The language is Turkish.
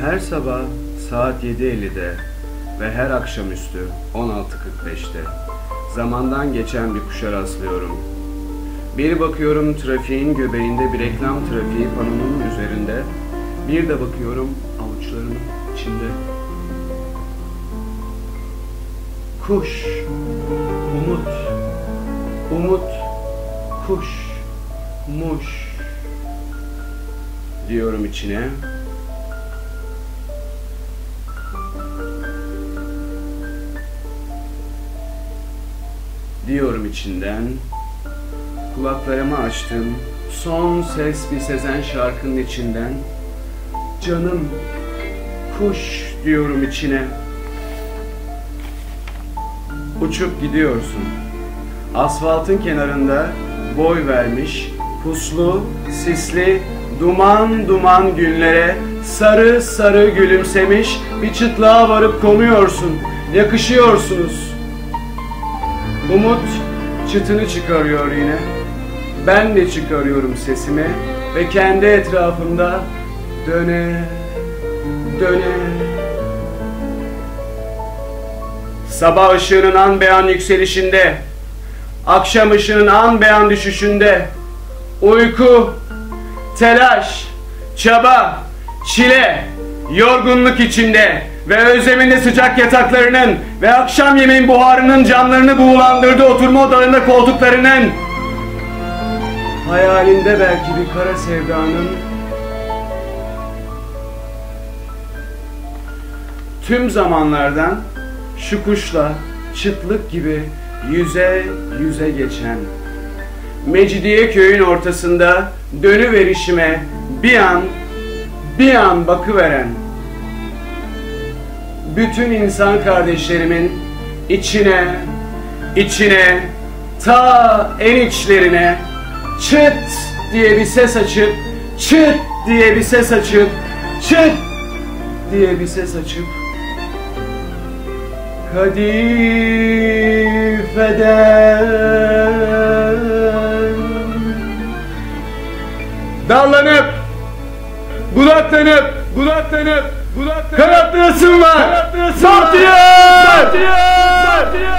Her sabah saat 7.50'de ve her akşamüstü 16.45'te zamandan geçen bir kuşa rastlıyorum. Bir bakıyorum trafiğin göbeğinde bir reklam trafiği panonun üzerinde, bir de bakıyorum avuçlarımın içinde. Kuş, umut, umut, kuş, muş diyorum içine. Diyorum içinden. Kulaklarımı açtım. Son ses bir Sezen şarkının içinden. Canım, kuş diyorum içine. Uçup gidiyorsun. Asfaltın kenarında boy vermiş, puslu, sisli, duman duman günlere sarı sarı gülümsemiş bir çıtlığa varıp konuyorsun. Yakışıyorsunuz. Umut çıtını çıkarıyor yine. Ben de çıkarıyorum sesimi ve kendi etrafımda döne döne. Sabah ışığının an beyan yükselişinde, akşam ışığının an beyan düşüşünde, uyku, telaş, çaba, çile, yorgunluk içinde ve özleminde sıcak yataklarının ve akşam yemeğin buharının canlarını buğulandırdığı oturma odalarında koltuklarının, hayalinde belki bir kara sevdanın, tüm zamanlardan şu kuşla çıtlık gibi yüze yüze geçen, Mecidiyeköy'ün ortasında dönüverişime bir an bakıveren, bütün insan kardeşlerimin içine ta en içlerine çıt diye bir ses açıp, çıt diye bir ses açıp, çıt diye bir ses açıp, kadifeden dallanıp, budaklanıp, kanatlı ısınma, Sartiyer!